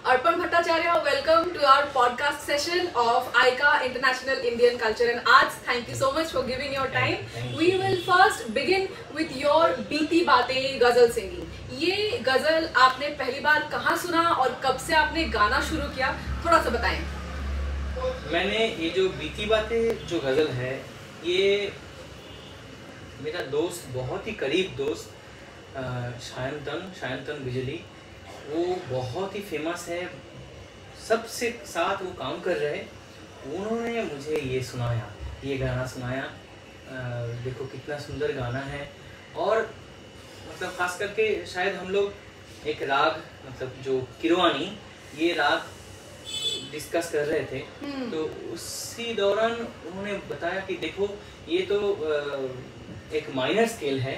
Arpan Bhattacharya, welcome to our podcast session of ICA International Indian Culture and Arts. Thank you so much for giving your time. We will first begin with your बीती बातें गजल singing. ये गजल आपने पहली बार कहाँ सुना और कब से आपने गाना शुरू किया, थोड़ा सा बताएं. मैंने ये जो बीती बातें जो गजल है, ये मेरा दोस्त, बहुत ही करीब दोस्त शायंतन बिजली, वो बहुत ही फेमस है, सबसे साथ वो काम कर रहे, उन्होंने मुझे ये सुनाया, ये गाना सुनाया. देखो कितना सुंदर गाना है. और मतलब खास करके शायद हम लोग एक राग, मतलब जो किरवानी, ये राग डिस्कस कर रहे थे. तो उसी दौरान उन्होंने बताया कि देखो ये तो एक माइनर स्केल है,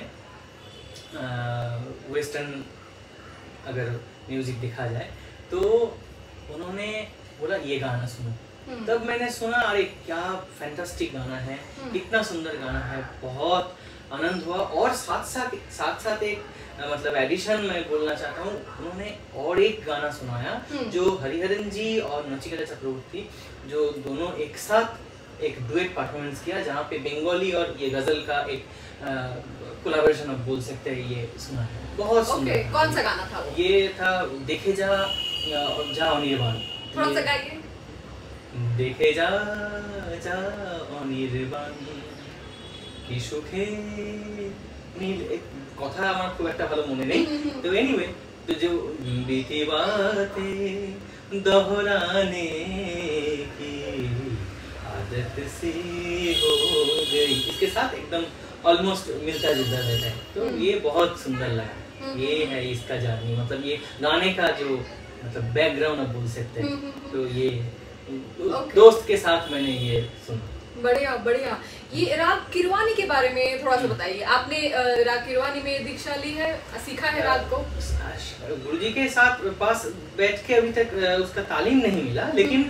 वेस्टर्न अगर म्यूजिक देखा जाए, तो उन्होंने बोला ये गाना सुनो. तब मैंने सुना, अरे क्या फैंटास्टिक गाना है, कितना सुंदर गाना है, बहुत आनंद हुआ. और साथ एक मतलब एडिशन मैं बोलना चाहता हूँ, उन्होंने और एक गाना सुनाया जो हरिहरन जी और नचिकेता चक्रवर्ती, जो दोनों एक साथ एक डुएट परफॉर्मेंस किया, जहाँ पे बंगाली और ये गजल का एक कोलैबोरेशन आप बोल सकते हैं, ये सुना है. बहुत सुंदर. कौन सा गाना था वो? ये था देखे जा अनिर्बाण. थोड़ा सा गाइए. देखे जा অনির্বাণ কি সুখে নীল, কথা আমার খুব একটা ভালো মনে নেই. তো এনিওয়ে, तो जो बीती बातें दोहराने की आदत सी हो गई, इसके साथ एकदम ऑलमोस्ट मिलता जुलता रहता है. तो ये बहुत सुंदर लगा. ये है इसका जर्नी, मतलब ये गाने का जो मतलब बैकग्राउंड आप बोल सकते हैं. तो ये दोस्त के साथ मैंने ये सुना. बढ़िया. ये राग किरवानी के बारे में थोड़ा सा बताइए. आपने राग किरवानी में दीक्षा ली है, सीखा है राग को? गुरुजी के साथ पास बैठ के अभी तक उसका तालीम नहीं मिला, लेकिन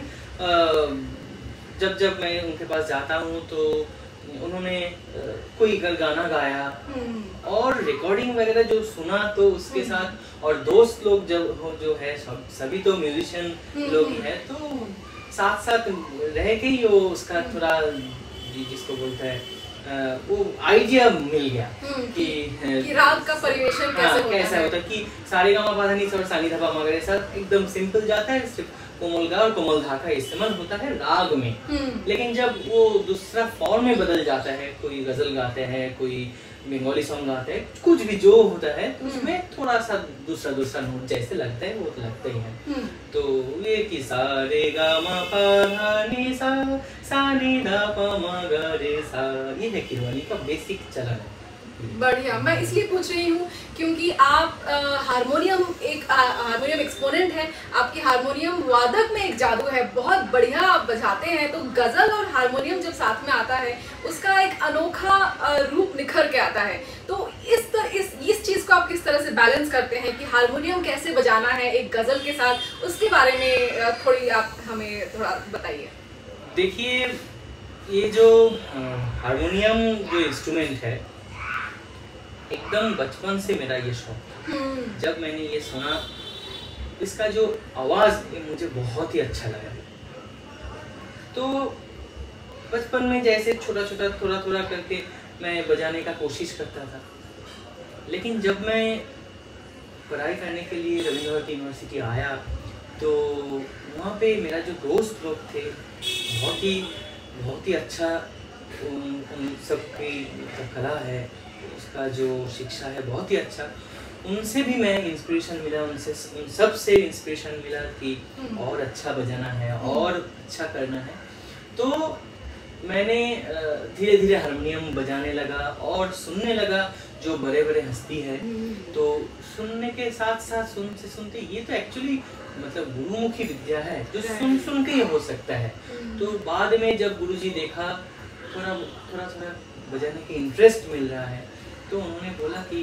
जब मैं उनके पास जाता हूँ तो उन्होंने कोई गाना गाया और रिकॉर्डिंग वगैरह जो सुना, तो उसके साथ और दोस्त लोग जो है सभी तो म्यूजिशियन लोग ही है, तो साथ रह के ही वो उसका थोड़ा जिसको बोलते हैं वो आइडिया मिल गया कि राग का परिवेशन कैसा होता है, कि सारे गामा पा धा नी सा और सा नी धा पा मा गा रे सा एकदम सिंपल जाता है. सिर्फ कोमल गा और कोमल धा का इस्तेमाल होता है राग में. लेकिन जब वो दूसरा फॉर्म में बदल जाता है, कोई गजल गाते हैं, कोई बंगाली सॉन्ग गाते हैं, कुछ भी जो होता है, तो उसमें थोड़ा सा दूसरा नोट जैसे लगता है, वो तो लगता ही है. तो ये कि सा रे गा मा पा धा नी सा नी धा पा मा गा रे सा, ये है किरवानी का बेसिक चलन है. बढ़िया. मैं इसलिए पूछ रही हूँ क्योंकि आप हारमोनियम एक्सपोनेंट है. आपकी हारमोनियम वादक में एक जादू है, बहुत बढ़िया आप बजाते हैं. तो गजल और हारमोनियम जब साथ में आता है, उसका एक अनोखा रूप निखर के आता है. तो इस चीज को आप किस तरह से बैलेंस करते हैं कि हारमोनियम कैसे बजाना है एक गजल के साथ, उसके बारे में थोड़ी आप हमें थोड़ा बताइए. देखिए, ये जो हारमोनियम जो इंस्ट्रूमेंट है, एकदम बचपन से मेरा ये शौक था. जब मैंने ये सुना, इसका जो आवाज मुझे बहुत ही अच्छा लगा. तो बचपन में जैसे छोटा थोड़ा करके मैं बजाने का कोशिश करता था. लेकिन जब मैं पढ़ाई करने के लिए रविंद्र यूनिवर्सिटी आया, तो वहाँ पे मेरा जो दोस्त लोग थे, बहुत ही अच्छा, उन सबकी कला है, उसका जो शिक्षा है बहुत ही अच्छा. उनसे भी मैं इंस्पिरेशन मिला, उन सबसे इंस्पिरेशन मिला कि और अच्छा बजाना है और अच्छा करना है. तो मैंने धीरे धीरे हारमोनियम बजाने लगा और सुनने लगा जो बड़े हस्ती है. तो सुनने के साथ सुनते ये तो एक्चुअली मतलब गुरुमुखी विद्या है, जो सुन के ही हो सकता है. तो बाद में जब गुरुजी देखा थोड़ा बजाने के इंटरेस्ट मिल रहा है, तो उन्होंने बोला कि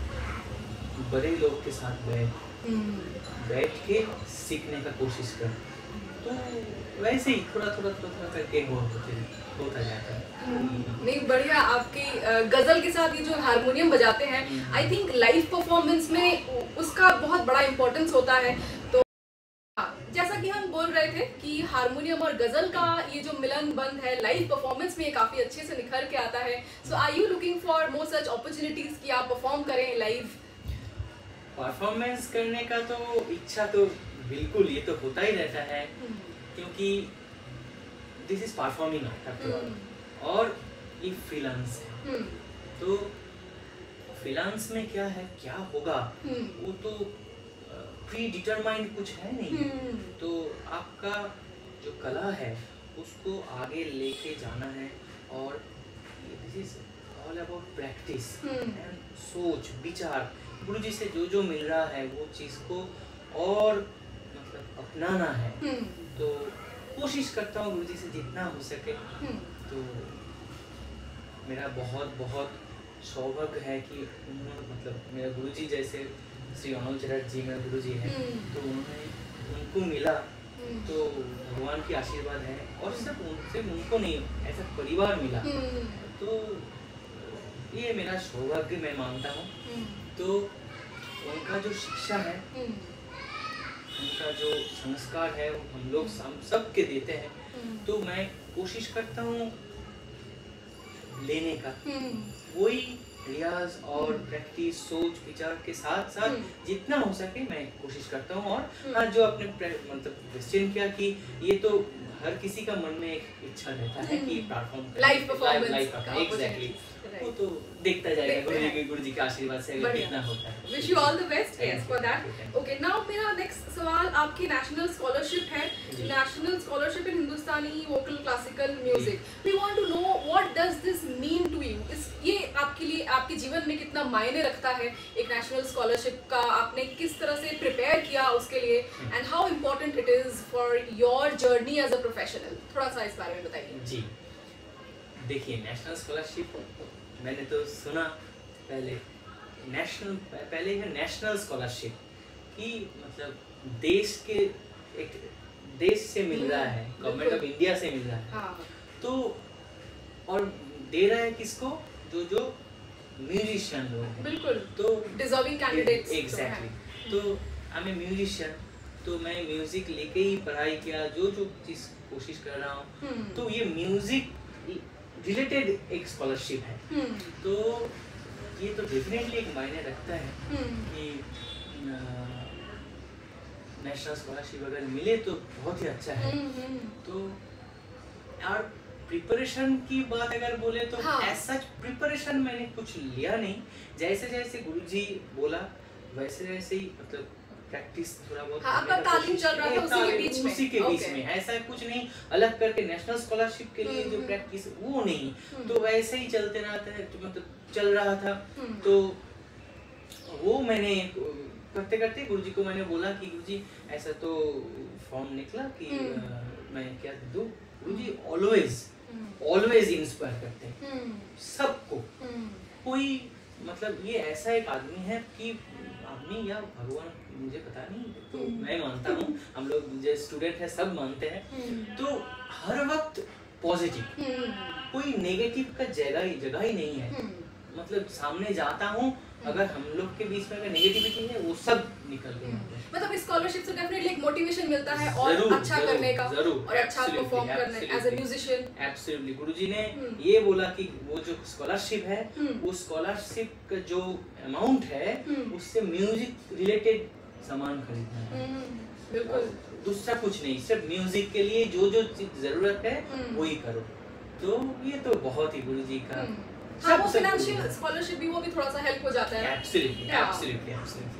बड़े लोग के साथ बैठ के सीखने का कोशिश कर. तो वैसे ही थोड़ा करके होता जाता है. नहीं, बढ़िया. आपकी गजल के साथ ये जो हारमोनियम बजाते हैं, आई थिंक लाइव परफॉर्मेंस में उसका बहुत बड़ा इम्पोर्टेंस होता है. तो रहे थे कि हारमोनियम और गजल का ये जो मिलन बंद है लाइव परफॉर्मेंस में काफी अच्छे से निखर के आता है। So are you looking for more such opportunities कि आप परफॉर्म करें लाइव? परफॉर्मेंस करने का तो इच्छा तो बिल्कुल, ये तो होता ही रहता है, क्योंकि this is performing after all, और ये फ्रीलांस है। तो फ्रीलांस में क्या है, क्या होगा वो तो प्री डिटरमाइंड कुछ है नहीं। तो आपका जो कला है उसको आगे लेके जाना है, और this is all about practice and सोच विचार। गुरु जी से जो जो मिल रहा है वो चीज़ को और मतलब अपनाना है। तो कोशिश करता हूँ गुरु जी से जितना हो सके। तो मेरा बहुत बहुत सौभाग्य है कि उन्होंने मतलब मेरा गुरुजी जैसे श्री अनोल चरट जी मेरे गुरुजी हैं, तो उनको मिला तो भगवान की आशीर्वाद है, और सिर्फ उनको नहीं, ऐसा परिवार मिला। तो ये मेरा सौभाग्य मैं मानता हूँ। तो उनका जो शिक्षा है, उनका जो संस्कार है वो हम लोग सब के देते हैं। तो मैं कोशिश करता हूँ लेने का, वही रियाज और प्रैक्टिस सोच विचार के साथ साथ जितना हो सके मैं कोशिश करता हूँ। और हाँ, जो आपने मतलब क्वेश्चन किया कि ये तो हर किसी का मन में एक इच्छा रहता है कि प्लेटफॉर्म लाइव परफॉर्मेंस, एग्जैक्टली, वो तो देखता जाएगा गुरु जी के आशीर्वाद से कितना होता है। Wish you all the best yes for that. Okay, now मेरा नेक्स्ट सवाल आपकी नेशनल स्कॉलरशिप है, national scholarship in Hindustani vocal classical music. We want to know what does this mean to you? ये आपके लिए आपके जीवन में कितना मायने रखता है एक नेशनल स्कॉलरशिप का? आपने किस तरह से प्रिपेयर किया उसके लिए, and how important it is for your journey as a professional? थोड़ा सा इस बारे में बताइए। जी देखिए, नेशनल स्कॉलरशिप मैंने तो सुना पहले है नेशनल स्कॉलरशिप कि मतलब देश से मिल रहा है, गवर्नमेंट ऑफ इंडिया से मिल रहा है। हाँ। तो और दे रहा है किसको? जो म्यूजिशियन लोग हैं, बिल्कुल, तो डिजर्विंग कैंडिडेट्स। एग्जैक्टली। तो आई एम ए म्यूजिशियन, तो मैं म्यूजिक लेके ही पढ़ाई किया, जो चीज कोशिश कर रहा हूँ। तो ये म्यूजिक रिलेटेड एक स्कॉलरशिप है। तो ये तो डेफिनेटली एक मायने रखता है कि नेशनल स्कॉलरशिप अगर मिले तो बहुत ही अच्छा है। तो और प्रिपरेशन की बात अगर बोले तो ऐसा प्रिपरेशन मैंने कुछ लिया नहीं, जैसे जैसे गुरुजी बोला वैसे वैसे ही मतलब प्रैक्टिस थोड़ा बहुत तालीम चल रहा था उसी के बीच में। ऐसा कुछ नहीं अलग करके नेशनल स्कॉलरशिप के लिए जो प्रैक्टिस वो नहीं, तो वैसे ही चलते रहता है, तो मतलब चल रहा था। तो वो मैंने करते करते गुरुजी को मैंने बोला कि गुरुजी ऐसा तो फॉर्म निकला कि मैं क्या दूं। गुरुजी ऑलवेज इंस्पायर करते हैं सबको। कोई मतलब ये ऐसा एक आदमी है कि आदमी या भगवान मुझे पता नहीं, तो मैं मानता हूँ, हम लोग जो स्टूडेंट है सब मानते हैं। तो हर वक्त पॉजिटिव, कोई नेगेटिव का जगह ही नहीं है। मतलब सामने जाता हूँ, अगर हम लोग के बीच में अगर नेगेटिविटी है वो सब निकल गया। मतलब इस स्कॉलरशिप से डेफिनेटली एक मोटिवेशन मिलता है और अच्छा करने का, और अच्छा परफॉर्म करने एज अ म्यूजिशियन। एब्सोल्युटली, गुरुजी ने ये बोला कि वो जो स्कॉलरशिप है, वो स्कॉलरशिप का जो अमाउंट है उससे म्यूजिक रिलेटेड सामान खरीदना है। बिल्कुल, दूसरा कुछ नहीं, सिर्फ म्यूजिक के लिए जो चीज जरूरत है वही करो। तो ये तो बहुत ही गुरुजी का वो फाइनेंशियल स्कॉलरशिप भी वो भी थोड़ा सा हेल्प हो जाता है। एब्सोल्युटली।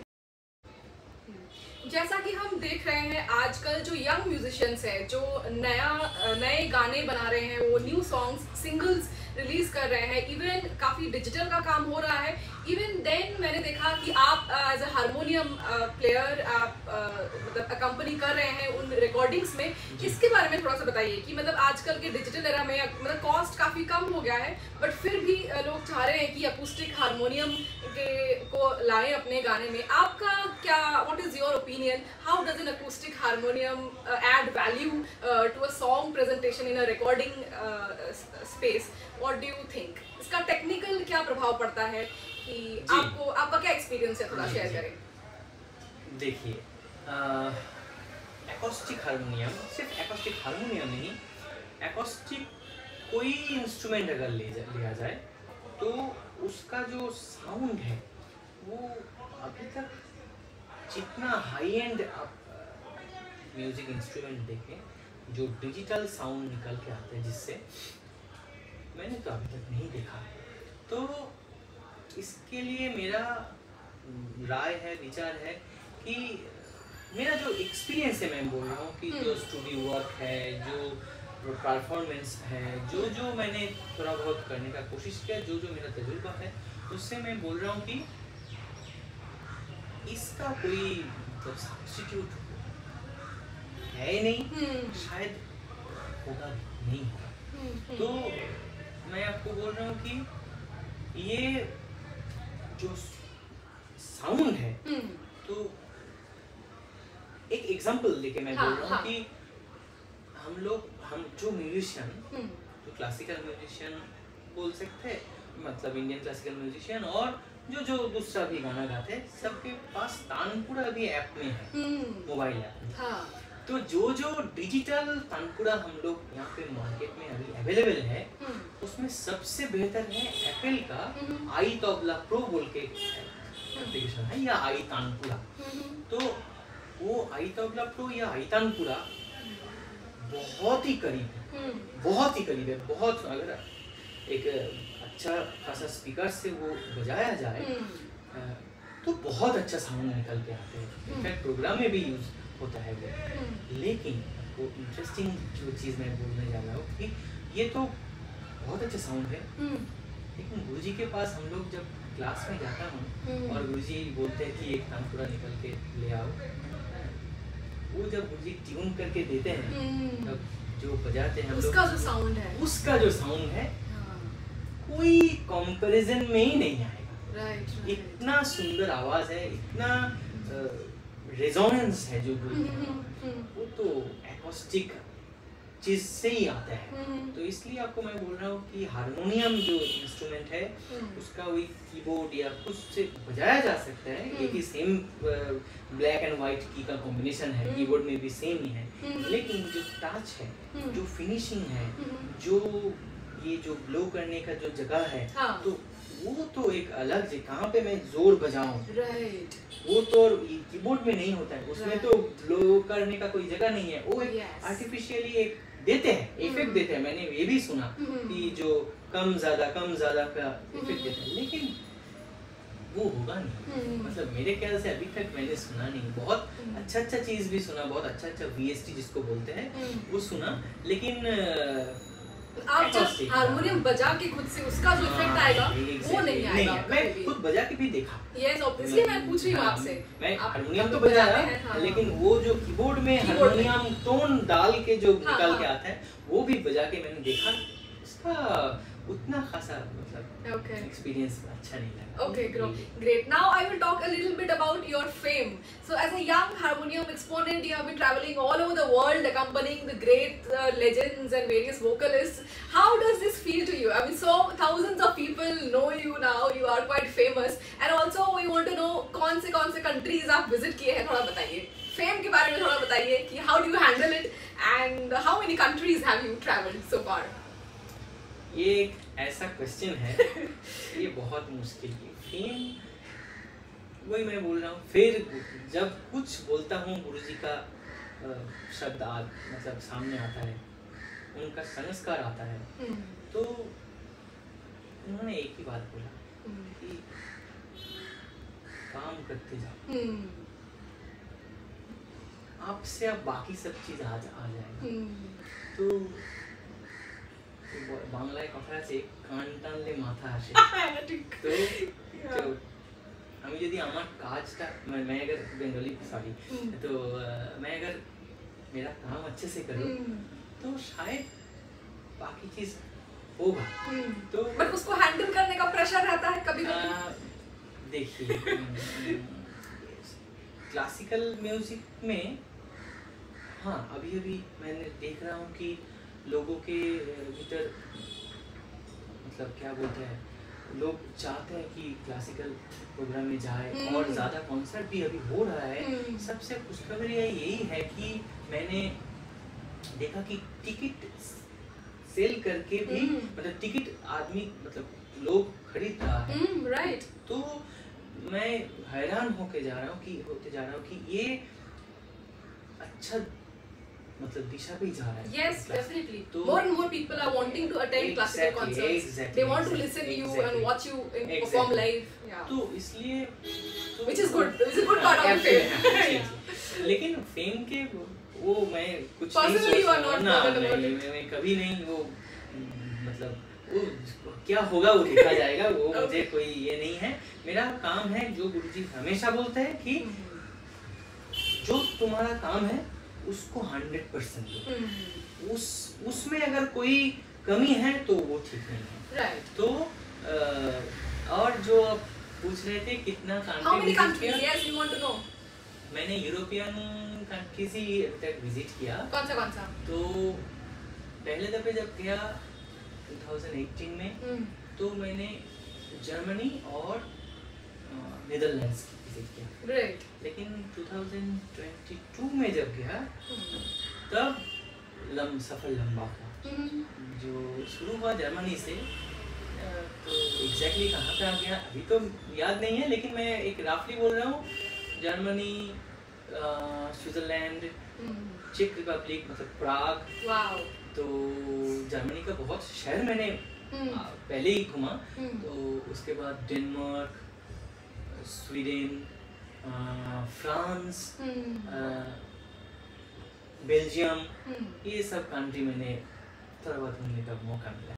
जैसा कि हम देख रहे हैं आजकल जो यंग म्यूजिशियंस हैं जो नए गाने बना रहे हैं, वो न्यू सॉन्ग्स सिंगल्स रिलीज कर रहे हैं, इवन काफी डिजिटल का काम हो रहा है। इवन देन मैंने देखा कि आप एज अ हारमोनियम प्लेयर आप मतलब अकम्पनी कर रहे हैं उन रिकॉर्डिंग्स में। इसके बारे में थोड़ा सा बताइए कि मतलब आजकल के डिजिटल एरा में मतलब कॉस्ट काफी कम हो गया है, बट फिर भी लोग चाह रहे हैं कि अकूस्टिक हारमोनियम को लाएं अपने गाने में। आपका क्या, what is your opinion? How does an acoustic harmonium add value to a song presentation in a recording space? What do you think? इसका टेक्निकल क्या प्रभाव पड़ता है कि आपका क्या एक्सपीरियंस है, थोड़ा शेयर करें। देखिए, एकॉस्टिक हारमोनियम, सिर्फ एकॉस्टिक हारमोनियम नहीं, एकॉस्टिक कोई इंस्ट्रूमेंट अगर लिया जाए तो उसका जो साउंड है वो अभी तक जितना हाई एंड आप म्यूजिक इंस्ट्रूमेंट देखें जो डिजिटल साउंड निकल के आते हैं जिससे, मैंने तो अभी तक नहीं देखा। तो इसके लिए मेरा राय है, विचार है कि मेरा जो एक्सपीरियंस है, मैं बोल रहा हूँ कि जो स्टूडियो वर्क है, जो परफॉर्मेंस है, जो मैंने थोड़ा बहुत करने का कोशिश किया, जो मेरा तजुर्बा है, उससे मैं बोल रहा हूँ कि इसका कोई मतलब सब्स्टिट्यूट है नहीं, शायद होगा नहीं होगा। तो मैं आपको बोल रहा हूँ कि ये जो साउंड है, तो एक एग्जांपल लेके मैं बोल रहा हूँ कि हम जो म्यूजिशियन, जो क्लासिकल म्यूजिशियन बोल सकते हैं, मतलब इंडियन क्लासिकल म्यूजिशियन, और जो दूसरा भी गाना गाते हैं, सबके पास तानपुरा भी ऐप में है, मोबाइल ऐप में। तो जो डिजिटल तानपुरा हम लोग यहाँ पे मार्केट में अभी अवेलेबल है, उसमें सबसे बेहतर है एप्पल का आई तबला प्रो बोल के एप्लीकेशन है, या आई तानपुरा। तो वो आई तबला प्रो या आई तानपुरा बहुत ही करीब है, बहुत ही करीब है। बहुत, अगर एक अच्छा खासा स्पीकर से वो बजाया जाए तो बहुत अच्छा साउंड निकल के आते हैं। इनफैक्ट प्रोग्राम में भी यूज होता है वो। लेकिन वो इंटरेस्टिंग जो चीज़ मैं बोलने जा रहा हूँ कि ये तो बहुत अच्छा साउंड है, लेकिन गुरुजी के पास हम लोग जब क्लास में जाता हूँ और गुरुजी बोलते हैं कि एक तानपुरा निकल के ले आओ, वो जब गुरुजी ट्यून करके देते हैं, तब जो बजाते हैं हम लोग, उसका जो साउंड है कोई कंपैरिजन में ही नहीं आएगा। इतना सुंदर आवाज है, इतना रेजोनेंस है जो वो तो एकॉस्टिक चीज से ही आता है। तो इसलिए आपको मैं बोल रहा हूँ कि हारमोनियम जो इंस्ट्रूमेंट है, उसका वही कीबोर्ड या कुछ से बजाया जा सकता है। एक ही सेम ब्लैक एंड व्हाइट की का कॉम्बिनेशन है, कीबोर्ड में भी सेम ही है, लेकिन जो टच है, जो फिनिशिंग है, जो ये जो ब्लो करने का जो जगह है, तो वो तो एक अलग है। कहाँ पे मैं जोर बजाऊं, वो तो कीबोर्ड में नहीं होता है, उसमें तो ब्लो करने का कोई जगह नहीं है। वो आर्टिफिशियली एक देते हैं, इफेक्ट देते हैं। मैंने ये भी सुना कि जो कम ज्यादा का इफेक्ट देते हैं, लेकिन वो होगा नहीं। मतलब मेरे ख्याल से अभी तक मैंने सुना नहीं। बहुत अच्छा चीज भी सुना, बहुत अच्छा VST जिसको बोलते हैं वो सुना, लेकिन आप जब हारमोनियम बजा के खुद से उसका जो इफेक्ट आएगा वो नहीं आएगा। मैं खुद बजा के भी देखा। यस, ऑब्वियसली मैं पूछ रही हूँ आपसे। मैं हारमोनियम तो बजाया, लेकिन वो जो कीबोर्ड में हारमोनियम टोन डाल के जो निकल के आता है, वो भी बजा के मैंने देखा। उसका उतना खासा मतलब एक्सपीरियंस अच्छा नहीं लगा। Okay, great. Now I will talk a little bit about your fame. So as a young harmonium exponent, you have been traveling all over the world, accompanying the great legends and various vocalists. How does this feel to you? I mean, so thousands of people know you now. You are quite famous, and also we want to know कौन से countries आप visit किए हैं, थोड़ा बताइए। Fame के बारे में थोड़ा बताइए कि how do you handle it and how many countries have you traveled so far? ये एक ऐसा क्वेश्चन है, ये बहुत मुश्किल है। फेम, वही मैं बोल रहा हूँ, फिर जब कुछ बोलता हूँ गुरुजी का शब्द मतलब सामने आता है, उनका संस्कार आता है, तो उन्होंने एक ही बात बोला कि काम करते जाओ, आपसे अब बाकी सब चीज आ जाएगा। तो বাংলায় কথা আছে কান টানলে মাথা আসে। তো আমি যদি আমার কাজটা मैं अगर बंगाली सॉरी तो मैं अगर मेरा काम अच्छे से करूं तो शायद बाकी चीज होगा। तो बट उसको हैंडल करने का प्रेशर रहता है कभी-कभी। देखिए क्लासिकल म्यूजिक में हाँ अभी मैंने देख रहा हूँ कि लोगों के भीतर मतलब क्या बोलते हैं लोग चाहते हैं कि क्लासिकल प्रोग्राम में जाए और ज़्यादा कॉन्सर्ट भी अभी हो रहा है। सबसे खुशखबरी यही है कि मैंने देखा कि टिकट सेल करके भी मतलब टिकट आदमी मतलब लोग खरीद रहा है। राइट। तो मैं हैरान होते जा रहा हूँ कि ये अच्छा मतलब दिशा पे जा रहा है। Yes, definitely. तो more and more people are wanting to attend classical concerts. They want to listen you and watch you perform live. Yeah. तो इसलिए which is good. Which is a good part of the fame. लेकिन fame के वो मैं कुछ Personally, you are not bothered about it. मैं कभी नहीं वो मतलब वो क्या होगा वो देखा जाएगा। वो मुझे कोई ये नहीं है। मेरा काम है जो गुरुजी हमेशा बोलते हैं कि जो तुम्हारा काम है उसको 100% दो। उसमें अगर कोई कमी है तो वो ठीक नहीं है। Right. तो और जो आप पूछ रहे थे कितना How many countries? Yes, you want to know. मैंने यूरोपियन कंट्रीज ही अभी तक विजिट किया। कौन सा? तो पहले दफे जब गया 2018 में तो मैंने जर्मनी और नीदरलैंड्स विजिट किया। Great. लेकिन 2022 में जब गया तब सफर लंबा था। जो शुरू हुआ जर्मनी से तो एग्जैक्टली कहाँ पे आ गया अभी तो याद नहीं है, लेकिन मैं एक राफली बोल रहा हूँ। जर्मनी, स्विट्जरलैंड, चेक रिपब्लिक मतलब प्राग। वाओ। तो जर्मनी का बहुत शहर मैंने पहले ही घुमा। तो उसके बाद डेनमार्क, स्वीडन, फ्रांस, बेल्जियम, ये सब कंट्री मैंने थोड़ा बहुत घूमने का मौका मिला।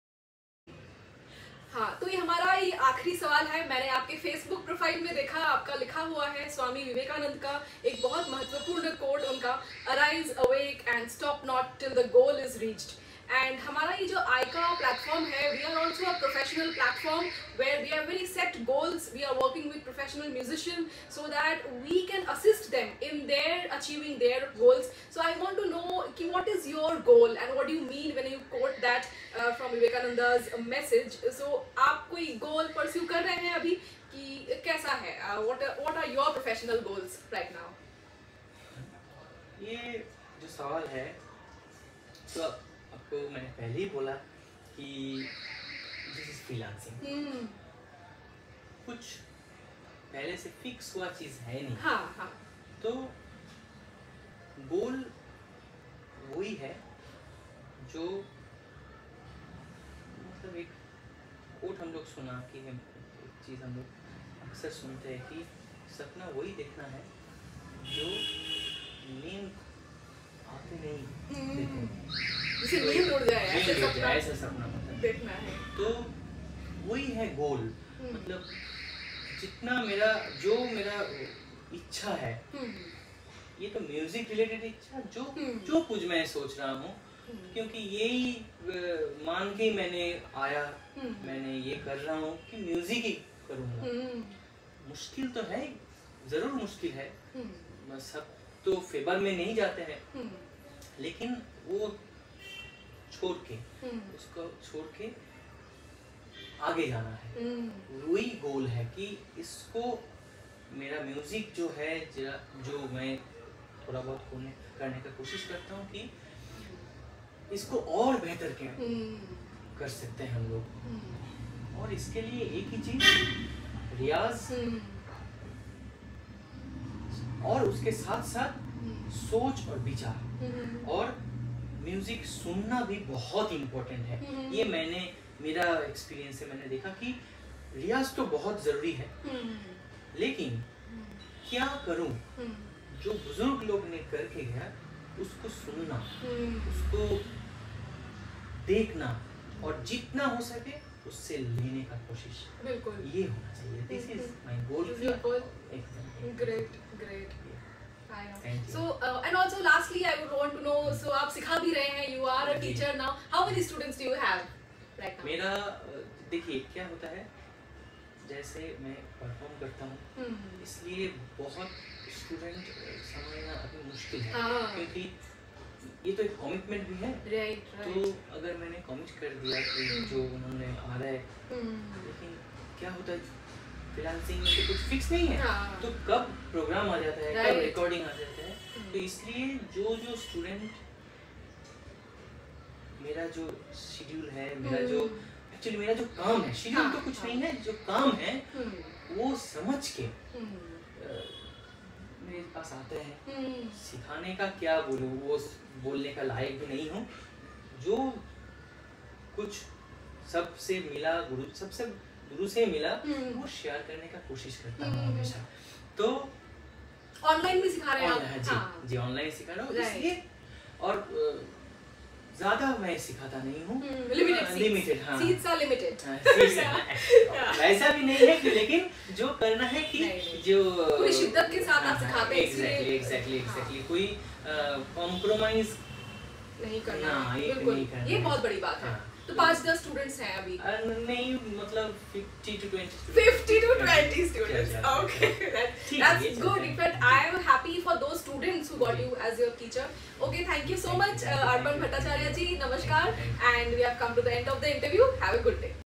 हाँ, तो ये हमारा ये आखिरी सवाल है। मैंने आपके फेसबुक प्रोफाइल में देखा आपका लिखा हुआ है स्वामी विवेकानंद का एक बहुत महत्वपूर्ण कोट उनका, arise awake and stop not till the goal is reached. And हमारा ये जो आइका प्लेटफॉर्म है, we are also a professional platform where we have very set goals. We are working with professional musician so that we can assist them in their achieving their goals. So I want to know कि what is your goal and what do you mean when you quote that from विवेकानंदा's message. So आप कोई गोल pursue कर रहे हैं अभी कि कैसा है? What are your professional goals right now? ये जो सवाल है तो आपको मैंने पहले ही बोला कि दिस इज फ्रीलांसिंग। कुछ पहले से फिक्स हुआ चीज है नहीं। हाँ। तो गोल वही है जो मतलब एक कोट हम लोग सुना कि एक चीज हम लोग अक्सर सुनते हैं कि सपना वही देखना है जो नींद आते नहीं देखो। जिसे नींद उड़ जाए ऐसा सपना मतलब देखना है। तो वही है गोल। मतलब जितना मेरा इच्छा है, ये तो म्यूजिक रिलेटेड इच्छा जो कुछ मैं सोच रहा हूँ, क्योंकि यही मान के मैंने आया, मैंने ये कर रहा हूँ कि म्यूजिक ही करूँगा। मुश्किल तो है, जरूर मुश्किल है, सब तो फेवर में नहीं जाते हैं, लेकिन वो छोड़ के उसको छोड़ के आगे जाना है। वही गोल है कि इसको मेरा म्यूजिक जो है जो मैं थोड़ा बहुत करने का कोशिश करता हूँ कि इसको और बेहतर क्या कर सकते हैं हम लोग। और इसके लिए एक ही चीज, रियाज, और उसके साथ साथ सोच और विचार, और म्यूजिक सुनना भी बहुत इम्पोर्टेंट है। ये मेरा एक्सपीरियंस से मैंने देखा कि रियाज तो बहुत जरूरी है, लेकिन क्या करूं जो बुजुर्ग लोग ने करके गया उसको सुनना, उसको देखना और जितना हो सके उससे लेने का कोशिश, बिल्कुल ये होना चाहिए। This is my goal. Great. So and also lastly I would want to know, so आप सिखा भी रहे हैं, you are a teacher now, how many students do you have right now? मेरा देखिए क्या होता है, जैसे मैं परफॉर्म करता हूँ इसलिए बहुत स्टूडेंट समझना अभी मुश्किल है, क्योंकि ये तो एक कमिटमेंट भी है। राइट तो अगर मैंने कमिट कर दिया कि जो उन्होंने आ रहा है, लेकिन क्या होता है फ्रीलांसिंग में तो कुछ फिक्स नहीं है। हाँ। तो कब प्रोग्राम आ जाता है, कब Right. रिकॉर्डिंग आ जाता है। तो इसलिए जो स्टूडेंट, मेरा जो शेड्यूल है, मेरा जो एक्चुअली मेरा जो काम है, शेड्यूल तो कुछ नहीं है, जो काम है वो समझ के मेरे पास आते हैं। सिखाने का क्या बोलूँ, वो बोलने का लायक भी नहीं हूँ। जो कुछ सबसे मिला, सबसे गुरु से मिला, वो शेयर करने का कोशिश करता हूँ हमेशा। तो ऑनलाइन भी सिखा रहे हैं आप? जी जी, ऑनलाइन सिखा रहा हूँ इसलिए। और ज़्यादा मैं सिखाता नहीं हूँ, लिमिटेड। हाँ, सीट्स आर लिमिटेड। वैसा भी नहीं है कि, लेकिन जो करना है कि जो पूरी शिद्दत के साथ आप सिखाते हैं। एग्जैक्टली कोई कॉम्प्रोमाइज नहीं करना। बिल्कुल, ये बहुत बड़ी बात है। तो 5-10 स्टूडेंट्स हैं अभी? नहीं, मतलब 50 to 20 students. Okay, that's good. In fact, I am happy for those students who got you as your teacher. Okay, thank you so much, Arpan Bhattacharya ji. Namaskar, and we have come to the end of the interview. Have a good day.